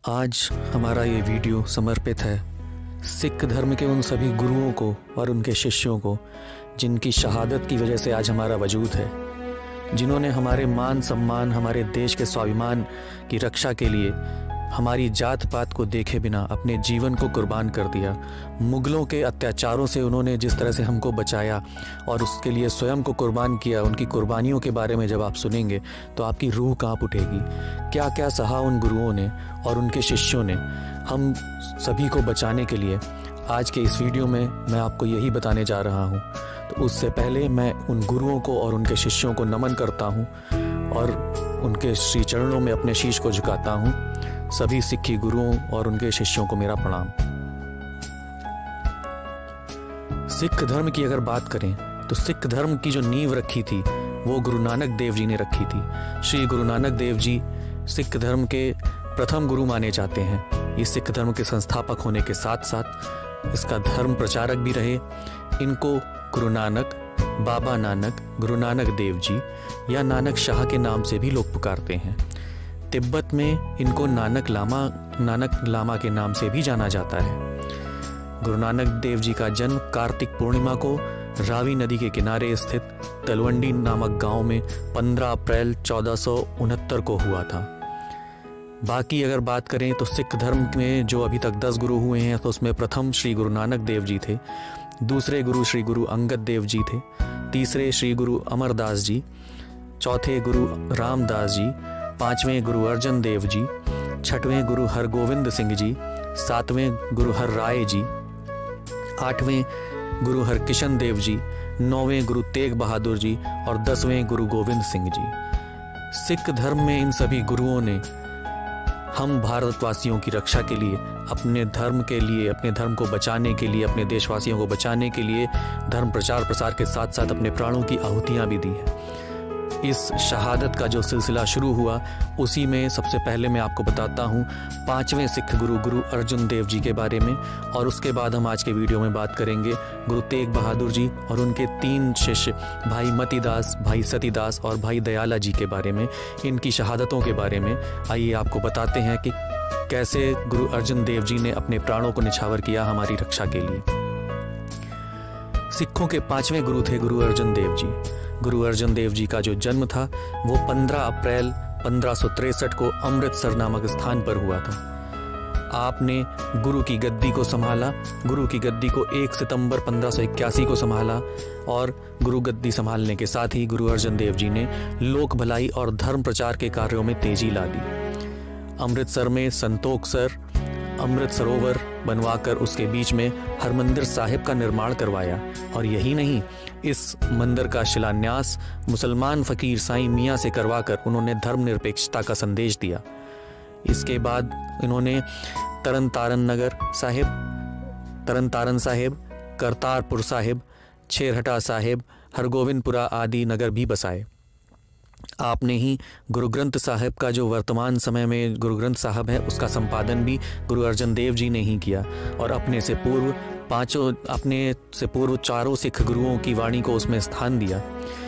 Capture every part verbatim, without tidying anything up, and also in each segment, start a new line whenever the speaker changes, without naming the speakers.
आज हमारा ये वीडियो समर्पित है सिख धर्म के उन सभी गुरुओं को और उनके शिष्यों को जिनकी शहादत की वजह से आज हमारा वजूद है, जिन्होंने हमारे मान सम्मान, हमारे देश के स्वाभिमान की रक्षा के लिए हमारी जात पात को देखे बिना अपने जीवन को कुर्बान कर दिया। मुगलों के अत्याचारों से उन्होंने जिस तरह से हमको बचाया और उसके लिए स्वयं को कुर्बान किया, उनकी कुर्बानियों के बारे में जब आप सुनेंगे तो आपकी रूह कांप उठेगी। क्या क्या सहा उन गुरुओं ने और उनके शिष्यों ने हम सभी को बचाने के लिए। आज के इस वीडियो में मैं आपको यही बताने जा रहा हूँ। तो उससे पहले मैं उन गुरुओं को और उनके शिष्यों को नमन करता हूँ और उनके श्री चरणों में अपने शीश को झुकाता हूँ। सभी सिक्खी गुरुओं और उनके शिष्यों को मेरा प्रणाम। सिख धर्म की अगर बात करें तो सिख धर्म की जो नींव रखी थी वो गुरु नानक देव जी ने रखी थी। श्री गुरु नानक देव जी सिख धर्म के प्रथम गुरु माने जाते हैं। ये सिख धर्म के संस्थापक होने के साथ साथ इसका धर्म प्रचारक भी रहे। इनको गुरु नानक, बाबा नानक, गुरु नानक देव जी या नानक शाह के नाम से भी लोग पुकारते हैं। तिब्बत में इनको नानक लामा नानक लामा के नाम से भी जाना जाता है। गुरु नानक देव जी का जन्म कार्तिक पूर्णिमा को रावी नदी के किनारे स्थित तलवंडी नामक गांव में पंद्रह अप्रैल चौदह सौ उनहत्तर को हुआ था। बाकी अगर बात करें तो सिख धर्म में जो अभी तक दस गुरु हुए हैं तो उसमें प्रथम श्री गुरु नानक देव जी थे, दूसरे गुरु श्री गुरु अंगद देव जी थे, तीसरे श्री गुरु अमरदास जी, चौथे गुरु रामदास जी, पांचवें गुरु अर्जन देव जी, छठवें गुरु हरगोविंद सिंह जी, सातवें गुरु हर राय जी, आठवें गुरु हरकिशन देव जी, नौवें गुरु तेग बहादुर जी और दसवें गुरु गोविंद सिंह जी। सिख धर्म में इन सभी गुरुओं ने हम भारतवासियों की रक्षा के लिए, अपने धर्म के लिए, अपने धर्म को बचाने के लिए, अपने देशवासियों को बचाने के लिए धर्म प्रचार प्रसार के साथ साथ अपने प्राणों की आहुतियां भी दी हैं। इस शहादत का जो सिलसिला शुरू हुआ उसी में सबसे पहले मैं आपको बताता हूँ पांचवें सिख गुरु गुरु अर्जुन देव जी के बारे में, और उसके बाद हम आज के वीडियो में बात करेंगे गुरु तेग बहादुर जी और उनके तीन शिष्य भाई मतीदास, भाई सतीदास और भाई दयाला जी के बारे में, इनकी शहादतों के बारे में। आइए आपको बताते हैं कि कैसे गुरु अर्जुन देव जी ने अपने प्राणों को निछावर किया हमारी रक्षा के लिए। सिखों के पांचवें गुरु थे गुरु अर्जुन देव जी। गुरु अर्जुन देव जी का जो जन्म था वो पंद्रह अप्रैल पंद्रह सौ तिरसठ को अमृतसर नामक स्थान पर हुआ था। आपने गुरु की गद्दी को संभाला। गुरु की गद्दी को एक सितंबर पंद्रह सौ इक्यासी को संभाला और गुरु गद्दी संभालने के साथ ही गुरु अर्जुन देव जी ने लोक भलाई और धर्म प्रचार के कार्यों में तेजी ला दी। अमृतसर में संतोख सर अमृत सरोवर बनवाकर उसके बीच में हरमंदिर साहिब का निर्माण करवाया, और यही नहीं, इस मंदिर का शिलान्यास मुसलमान फकीर साईं मियाँ से करवाकर उन्होंने धर्मनिरपेक्षता का संदेश दिया। इसके बाद इन्होंने तरन तारन नगर साहिब, तरन तारन साहिब, करतारपुर साहिब, छेरहटा साहिब, हरगोविंदपुरा आदि नगर भी बसाए। आपने ही गुरु ग्रंथ साहिब का जो वर्तमान समय में गुरु ग्रंथ साहिब है उसका संपादन भी गुरु अर्जन देव जी ने ही किया, और अपने से पूर्व पांचों अपने से पूर्व चारों सिख गुरुओं की वाणी को उसमें स्थान दिया।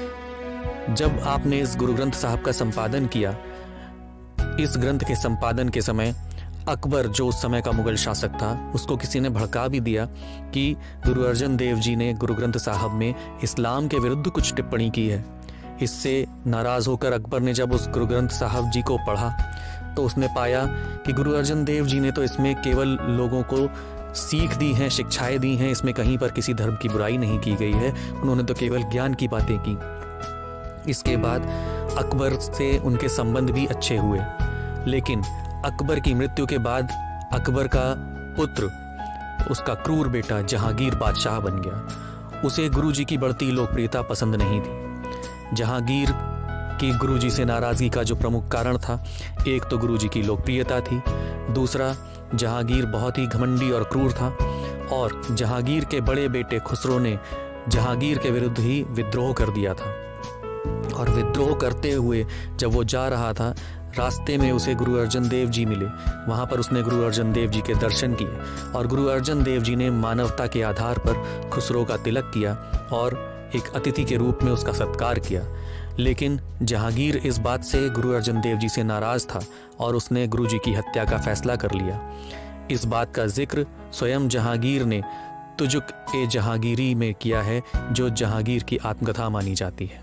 जब आपने इस गुरु ग्रंथ साहिब का संपादन किया, इस ग्रंथ के संपादन के समय अकबर जो उस समय का मुगल शासक था उसको किसी ने भड़का भी दिया कि गुरु अर्जन देव जी ने गुरु ग्रंथ साहिब में इस्लाम के विरुद्ध कुछ टिप्पणी की है। इससे नाराज होकर अकबर ने जब उस गुरु ग्रंथ साहिब जी को पढ़ा तो उसने पाया कि गुरु अर्जन देव जी ने तो इसमें केवल लोगों को सीख दी हैं, शिक्षाएं दी हैं, इसमें कहीं पर किसी धर्म की बुराई नहीं की गई है, उन्होंने तो केवल ज्ञान की बातें की। इसके बाद अकबर से उनके संबंध भी अच्छे हुए, लेकिन अकबर की मृत्यु के बाद अकबर का पुत्र, उसका क्रूर बेटा जहांगीर बादशाह बन गया। उसे गुरुजी की बढ़ती लोकप्रियता पसंद नहीं थी। जहांगीर की गुरुजी से नाराजगी का जो प्रमुख कारण था, एक तो गुरुजी की लोकप्रियता थी, दूसरा जहांगीर बहुत ही घमंडी और क्रूर था, और जहांगीर के बड़े बेटे खुसरो ने जहांगीर के विरुद्ध ही विद्रोह कर दिया था। और विद्रोह करते हुए जब वो जा रहा था, रास्ते में उसे गुरु अर्जन देव जी मिले। वहाँ पर उसने गुरु अर्जन देव जी के दर्शन किए और गुरु अर्जन देव जी ने मानवता के आधार पर खुसरो का तिलक किया और एक अतिथि के रूप में उसका सत्कार किया। लेकिन जहांगीर इस बात से गुरु अर्जन देव जी से नाराज था और उसने गुरु जी की हत्या का फैसला कर लिया। इस बात का जिक्र स्वयं जहांगीर ने तुजुक ए जहांगीरी में किया है, जो जहांगीर की आत्मकथा मानी जाती है।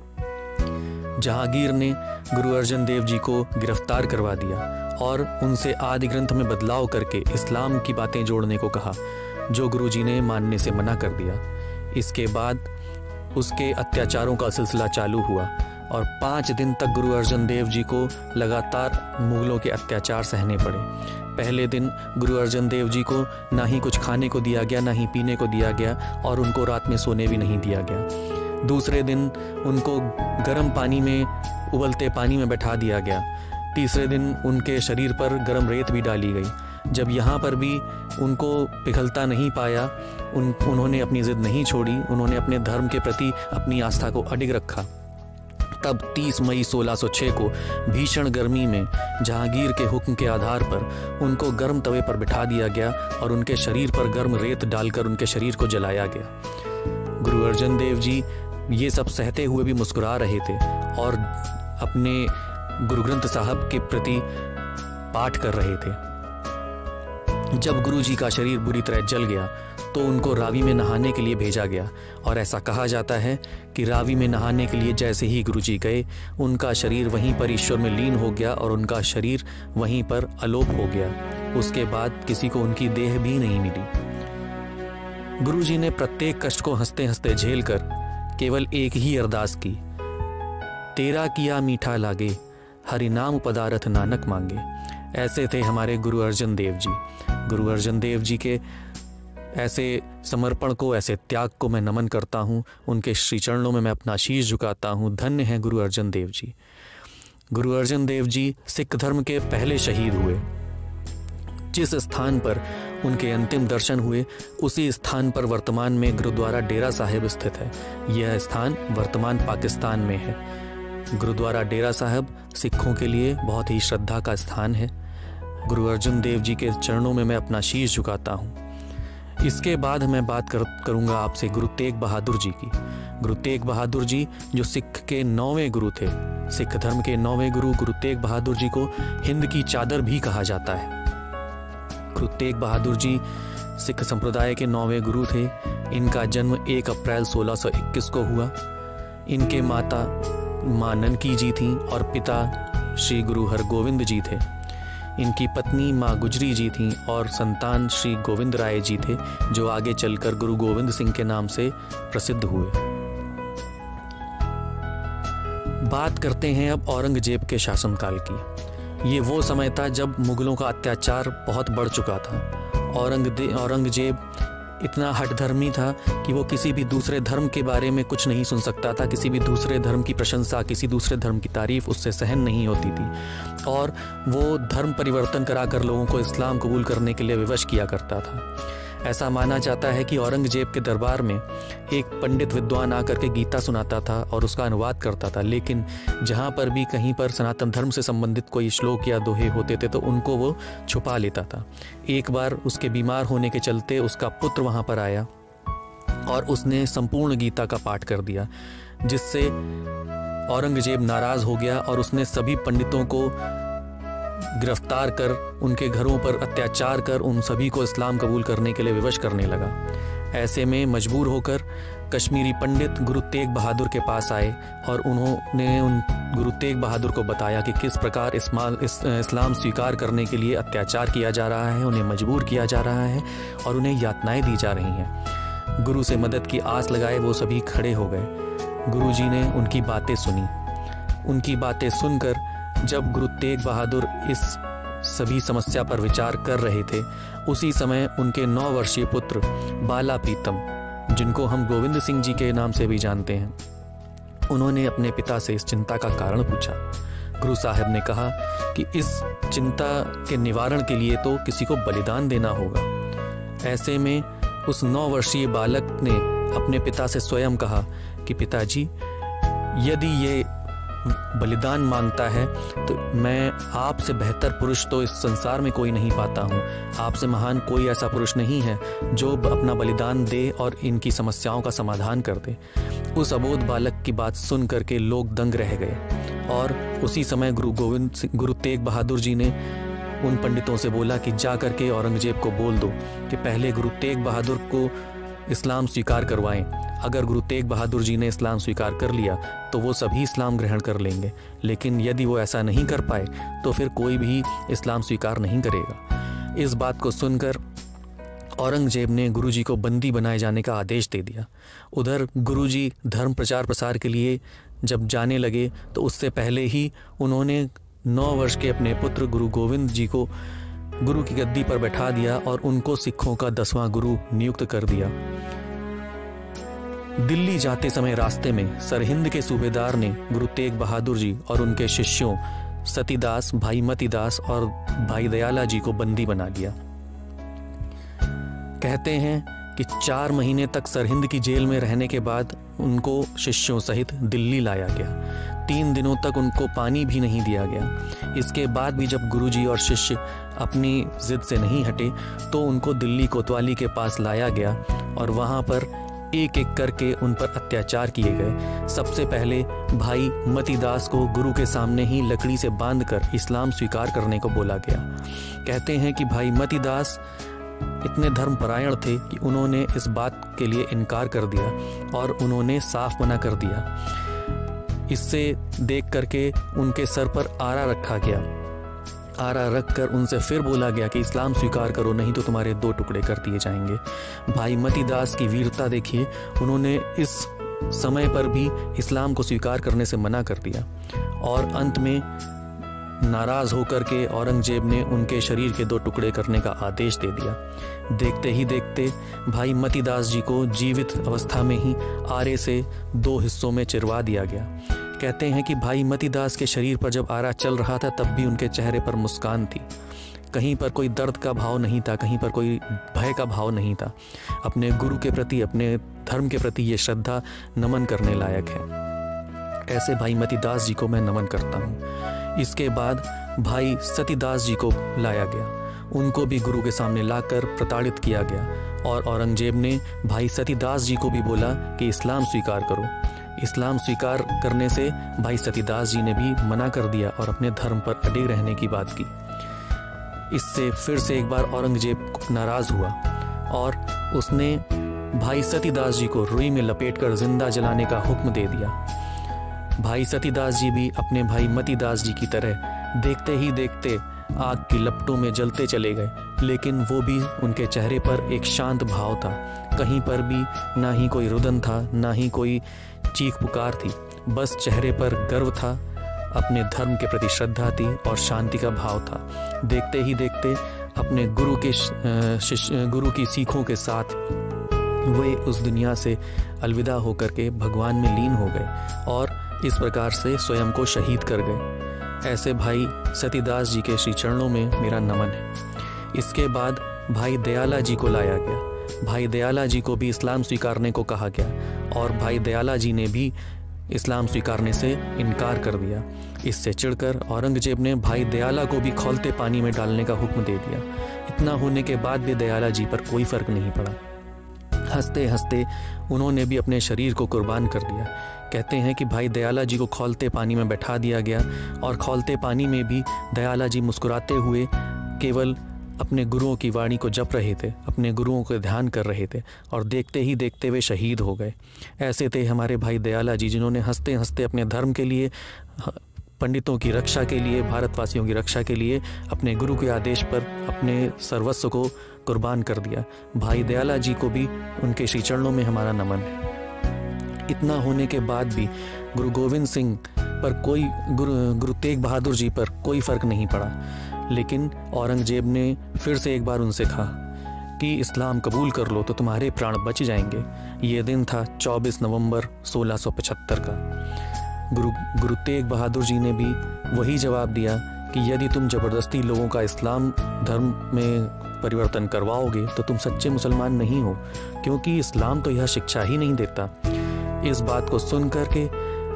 जहांगीर ने गुरु अर्जन देव जी को गिरफ्तार करवा दिया और उनसे आदि ग्रंथ में बदलाव करके इस्लाम की बातें जोड़ने को कहा, जो गुरु जी ने मानने से मना कर दिया। इसके बाद उसके अत्याचारों का सिलसिला चालू हुआ और पाँच दिन तक गुरु अर्जन देव जी को लगातार मुगलों के अत्याचार सहने पड़े। पहले दिन गुरु अर्जन देव जी को ना ही कुछ खाने को दिया गया, ना ही पीने को दिया गया और उनको रात में सोने भी नहीं दिया गया। दूसरे दिन उनको गर्म पानी में, उबलते पानी में बैठा दिया गया। तीसरे दिन उनके शरीर पर गर्म रेत भी डाली गई। जब यहाँ पर भी उनको पिघलता नहीं पाया, उन उन्होंने अपनी जिद नहीं छोड़ी, उन्होंने अपने धर्म के प्रति अपनी आस्था को अडिग रखा। तब तीस मई सोलह सौ छह को भीषण गर्मी में जहांगीर के हुक्म के आधार पर उनको गर्म तवे पर बिठा दिया गया और उनके शरीर पर गर्म रेत डालकर उनके शरीर को जलाया गया। गुरु अर्जन देव जी ये सब सहते हुए भी मुस्कुरा रहे थे और अपने गुरु ग्रंथ साहब के प्रति पाठ कर रहे थे। जब गुरु जी का शरीर बुरी तरह जल गया तो उनको रावी में नहाने के लिए भेजा गया और ऐसा कहा जाता है कि रावी में नहाने के लिए जैसे ही गुरु जी गए, उनका शरीर वहीं पर ईश्वर में लीन हो गया और उनका शरीर वहीं पर अलोप हो गया। उसके बाद किसी को उनकी देह भी नहीं मिली। गुरु जी ने प्रत्येक कष्ट को हंसते हंसते झेल कर केवल एक ही अरदास की, तेरा किया मीठा लागे, हरि नाम पदारथ नानक मांगे। ऐसे थे हमारे गुरु अर्जन देव जी। गुरु अर्जन देव जी के ऐसे समर्पण को, ऐसे त्याग को मैं नमन करता हूँ। उनके श्री चरणों में मैं अपना शीश झुकाता हूँ। धन्य है गुरु अर्जन देव जी। गुरु अर्जन देव जी सिख धर्म के पहले शहीद हुए। जिस स्थान पर उनके अंतिम दर्शन हुए, उसी स्थान पर वर्तमान में गुरुद्वारा डेरा साहिब स्थित है। यह स्थान वर्तमान पाकिस्तान में है। गुरुद्वारा डेरा साहिब सिखों के लिए बहुत ही श्रद्धा का स्थान है। गुरु अर्जन देव जी के चरणों में मैं अपना शीश झुकाता हूँ। इसके बाद मैं बात कर, करूँगा आपसे गुरु तेग बहादुर जी की। गुरु तेग बहादुर जी जो सिख के नौवें गुरु थे, सिख धर्म के नौवें गुरु गुरु तेग बहादुर जी को हिंद की चादर भी कहा जाता है। गुरु तेग बहादुर जी सिख संप्रदाय के नौवें गुरु थे। इनका जन्म एक अप्रैल सोलह सौ इक्कीस को हुआ। इनके माता माँ ननकी जी थीं और पिता श्री गुरु हरगोविंद जी थे। इनकी पत्नी माँ गुजरी जी थीं और संतान श्री गोविंद राय जी थे, जो आगे चलकर गुरु गोविंद सिंह के नाम से प्रसिद्ध हुए। बात करते हैं अब औरंगजेब के शासनकाल की। ये वो समय था जब मुगलों का अत्याचार बहुत बढ़ चुका था। औरंगजेब औरंगजेब इतना हठधर्मी था कि वो किसी भी दूसरे धर्म के बारे में कुछ नहीं सुन सकता था। किसी भी दूसरे धर्म की प्रशंसा, किसी दूसरे धर्म की तारीफ उससे सहन नहीं होती थी और वो धर्म परिवर्तन कराकर लोगों को इस्लाम कबूल करने के लिए विवश किया करता था। ऐसा माना जाता है कि औरंगजेब के दरबार में एक पंडित विद्वान आकर के गीता सुनाता था और उसका अनुवाद करता था, लेकिन जहाँ पर भी कहीं पर सनातन धर्म से संबंधित कोई श्लोक या दोहे होते थे तो उनको वो छुपा लेता था। एक बार उसके बीमार होने के चलते उसका पुत्र वहाँ पर आया और उसने संपूर्ण गीता का पाठ कर दिया, जिससे औरंगजेब नाराज हो गया और उसने सभी पंडितों को गिरफ्तार कर, उनके घरों पर अत्याचार कर उन सभी को इस्लाम कबूल करने के लिए विवश करने लगा। ऐसे में मजबूर होकर कश्मीरी पंडित गुरु तेग बहादुर के पास आए और उन्होंने उन गुरु तेग बहादुर को बताया कि किस प्रकार इस्लाम स्वीकार करने के लिए अत्याचार किया जा रहा है, उन्हें मजबूर किया जा रहा है और उन्हें यातनाएं दी जा रही हैं। गुरु से मदद की आस लगाए वो सभी खड़े हो गए। गुरु जी ने उनकी बातें सुनी। उनकी बातें सुनकर जब गुरु तेग बहादुर इस सभी समस्या पर विचार कर रहे थे, उसी समय उनके नौ वर्षीय पुत्र बाला प्रीतम, जिनको हम गोविंद सिंह जी के नाम से भी जानते हैं, उन्होंने अपने पिता से इस चिंता का कारण पूछा। गुरु साहब ने कहा कि इस चिंता के निवारण के लिए तो किसी को बलिदान देना होगा। ऐसे में उस नौ वर्षीय बालक ने अपने पिता से स्वयं कहा कि पिताजी, यदि ये बलिदान मांगता है तो मैं आपसे बेहतर पुरुष तो इस संसार में कोई नहीं पाता हूँ। आपसे महान कोई ऐसा पुरुष नहीं है जो अपना बलिदान दे और इनकी समस्याओं का समाधान कर दे। उस अबोध बालक की बात सुन करके लोग दंग रह गए और उसी समय गुरु गोविंद सिंह गुरु तेग बहादुर जी ने उन पंडितों से बोला कि जा करके औरंगजेब को बोल दो कि पहले गुरु तेग बहादुर को इस्लाम स्वीकार करवाएं। अगर गुरु तेग बहादुर जी ने इस्लाम स्वीकार कर लिया तो वो सभी इस्लाम ग्रहण कर लेंगे, लेकिन यदि वो ऐसा नहीं कर पाए तो फिर कोई भी इस्लाम स्वीकार नहीं करेगा। इस बात को सुनकर औरंगजेब ने गुरुजी को बंदी बनाए जाने का आदेश दे दिया। उधर गुरुजी धर्म प्रचार प्रसार के लिए जब जाने लगे तो उससे पहले ही उन्होंने नौ वर्ष के अपने पुत्र गुरु गोविंद जी को गुरु की गद्दी पर बैठा दिया और उनको सिखों का दसवां गुरु नियुक्त कर दिया। दिल्ली जाते समय रास्ते में सरहिंद के सूबेदार ने गुरु तेग बहादुर जी और उनके शिष्यों सतीदास, भाई मतीदास और भाई दयाला जी को बंदी बना लिया। कहते हैं कि चार महीने तक सरहिंद की जेल में रहने के बाद उनको शिष्यों सहित दिल्ली लाया गया। तीन दिनों तक उनको पानी भी नहीं दिया गया। इसके बाद भी जब गुरुजी और शिष्य अपनी जिद से नहीं हटे तो उनको दिल्ली कोतवाली के पास लाया गया और वहाँ पर एक एक करके उन पर अत्याचार किए गए। सबसे पहले भाई मतीदास को गुरु के सामने ही लकड़ी से बांधकर इस्लाम स्वीकार करने को बोला गया। कहते हैं कि भाई मतीदास इतने धर्मपरायण थे कि उन्होंने इस बात के लिए इनकार कर दिया और उन्होंने साफ मना कर दिया। इससे देख करके उनके सर पर आरा रखा गया। आरा रखकर उनसे फिर बोला गया कि इस्लाम स्वीकार करो, नहीं तो तुम्हारे दो टुकड़े कर दिए जाएंगे। भाई मतीदास की वीरता देखिए, उन्होंने इस समय पर भी इस्लाम को स्वीकार करने से मना कर दिया और अंत में नाराज होकर के औरंगजेब ने उनके शरीर के दो टुकड़े करने का आदेश दे दिया। देखते ही देखते भाई मतीदास जी को जीवित अवस्था में ही आरे से दो हिस्सों में चिरवा दिया गया। कहते हैं कि भाई मतीदास के शरीर पर जब आरा चल रहा था तब भी उनके चेहरे पर मुस्कान थी। कहीं पर कोई दर्द का भाव नहीं था, कहीं पर कोई भय का भाव नहीं था। अपने गुरु के प्रति, अपने धर्म के प्रति ये श्रद्धा नमन करने लायक है। ऐसे भाई मतीदास जी को मैं नमन करता हूँ। इसके बाद भाई सतीदास जी को लाया गया। उनको भी गुरु के सामने लाकर प्रताड़ित किया गया और औरंगजेब ने भाई सतीदास जी को भी बोला कि इस्लाम स्वीकार करो। इस्लाम स्वीकार करने से भाई सतीदास जी ने भी मना कर दिया और अपने धर्म पर अड़े रहने की बात की। इससे फिर से एक बार औरंगजेब नाराज हुआ और उसने भाई सतीदास जी को रुई में लपेटकर जिंदा जलाने का हुक्म दे दिया। भाई सतीदास जी भी अपने भाई मतीदास जी की तरह देखते ही देखते आग की लपटों में जलते चले गए, लेकिन वो भी उनके चेहरे पर एक शांत भाव था। कहीं पर भी ना ही कोई रुदन था, ना ही कोई चीख पुकार थी। बस चेहरे पर गर्व था, अपने धर्म के प्रति श्रद्धा थी और शांति का भाव था। देखते ही देखते अपने गुरु के शिष्य गुरु की सीखों के साथ वे उस दुनिया से अलविदा होकर के भगवान में लीन हो गए और इस प्रकार से स्वयं को शहीद कर गए। ऐसे भाई सतीदास जी के श्री चरणों में मेरा नमन है। इसके बाद भाई दयाला जी को लाया गया। भाई दयाला जी को भी इस्लाम स्वीकारने को कहा गया और भाई दयाला जी ने भी इस्लाम स्वीकारने से इनकार कर दिया। इससे चिढ़कर औरंगजेब ने भाई दयाला को भी खौलते पानी में डालने का हुक्म दे दिया। इतना होने के बाद भी दयाला जी पर कोई फर्क नहीं पड़ा। हंसते हंसते उन्होंने भी अपने शरीर को कुर्बान कर दिया। कहते हैं कि भाई दयाला जी को खौलते पानी में बैठा दिया गया और खौलते पानी में भी दयाला जी मुस्कुराते हुए केवल अपने गुरुओं की वाणी को जप रहे थे, अपने गुरुओं को ध्यान कर रहे थे और देखते ही देखते वे शहीद हो गए। ऐसे थे हमारे भाई दयाला जी, जिन्होंने हंसते हंसते अपने धर्म के लिए, पंडितों की रक्षा के लिए, भारतवासियों की रक्षा के लिए अपने गुरु के आदेश पर अपने सर्वस्व को कुर्बान कर दिया। भाई दयाला जी को भी उनके श्री चरणों में हमारा नमन है। इतना होने के बाद भी गुरु गोविंद सिंह पर कोई गुरु गुरु तेग बहादुर जी पर कोई फर्क नहीं पड़ा, लेकिन औरंगजेब ने फिर से एक बार उनसे कहा कि इस्लाम कबूल कर लो तो तुम्हारे प्राण बच जाएंगे। ये दिन था चौबीस नवंबर सोलह सौ पचहत्तर का। गुरु गुरु तेग बहादुर जी ने भी वही जवाब दिया कि यदि तुम जबरदस्ती लोगों का इस्लाम धर्म में परिवर्तन करवाओगे तो तुम सच्चे मुसलमान नहीं हो, क्योंकि इस्लाम तो यह शिक्षा ही नहीं देता। इस बात को सुन करके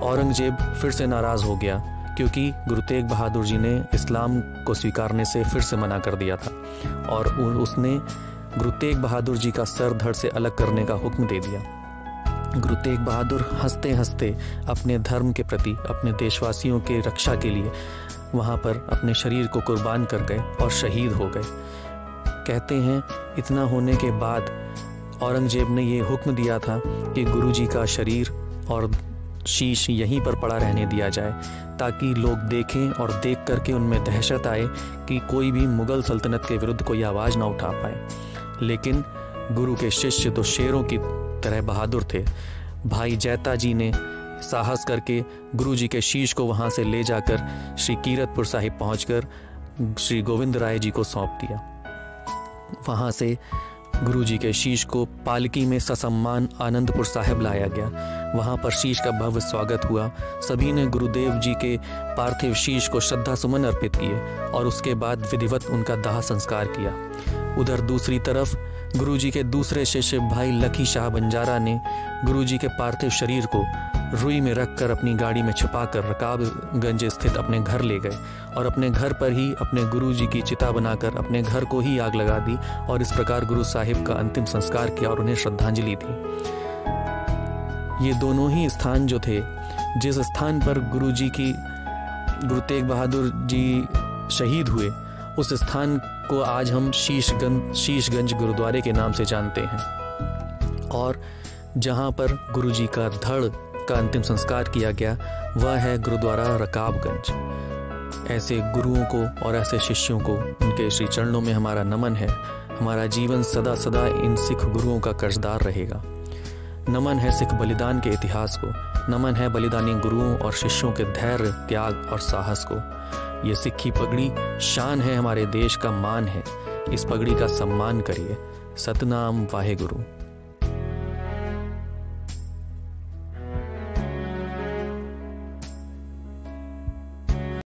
औरंगजेब फिर से नाराज़ हो गया क्योंकि गुरु तेग बहादुर जी ने इस्लाम को स्वीकारने से फिर से मना कर दिया था और उसने गुरु तेग बहादुर जी का सर धड़ से अलग करने का हुक्म दे दिया। गुरु तेग बहादुर हंसते हंसते अपने धर्म के प्रति, अपने देशवासियों के रक्षा के लिए वहाँ पर अपने शरीर को कुर्बान कर गए और शहीद हो गए। कहते हैं इतना होने के बाद औरंगजेब ने ये हुक्म दिया था कि गुरु जी का शरीर और शीश यहीं पर पड़ा रहने दिया जाए ताकि लोग देखें और देख करके उनमें दहशत आए कि कोई भी मुग़ल सल्तनत के विरुद्ध कोई आवाज़ ना उठा पाए। लेकिन गुरु के शिष्य तो शेरों की तरह बहादुर थे। भाई जैता जी ने साहस करके गुरु जी के शीश को वहाँ से ले जाकर श्री कीरतपुर साहिब पहुँचकर श्री गोविंद राय जी को सौंप दिया। वहाँ से गुरु जी के शीश को पालकी में ससम्मान आनंदपुर साहिब लाया गया। वहाँ पर शीश का भव्य स्वागत हुआ। सभी ने गुरुदेव जी के पार्थिव शीश को श्रद्धा सुमन अर्पित किए और उसके बाद विधिवत उनका दाह संस्कार किया। उधर दूसरी तरफ गुरु जी के दूसरे शिष्य भाई लखी शाह बंजारा ने गुरु जी के पार्थिव शरीर को रुई में रखकर अपनी गाड़ी में छुपाकर रकाबगंज स्थित अपने घर ले गए और अपने घर पर ही अपने गुरु जी की चिता बनाकर अपने घर को ही आग लगा दी और इस प्रकार गुरु साहिब का अंतिम संस्कार किया और उन्हें श्रद्धांजलि दी। ये दोनों ही स्थान जो थे, जिस स्थान पर गुरु जी की गुरु तेग बहादुर जी शहीद हुए, उस स्थान को आज हम शीशगंज शीशगंज गुरुद्वारे के नाम से जानते हैं। और जहाँ पर गुरु जी का धड़ का अंतिम संस्कार किया गया वह है गुरुद्वारा रकाबगंज। ऐसे गुरुओं को और ऐसे शिष्यों को उनके श्री चरणों में हमारा नमन है। हमारा जीवन सदा सदा इन सिख गुरुओं का कर्जदार रहेगा। नमन है सिख बलिदान के इतिहास को, नमन है बलिदानी गुरुओं और शिष्यों के धैर्य, त्याग और साहस को। ये सिक्खी पगड़ी शान है, हमारे देश का मान है। इस पगड़ी का सम्मान करिए। सतनाम वाहे गुरु।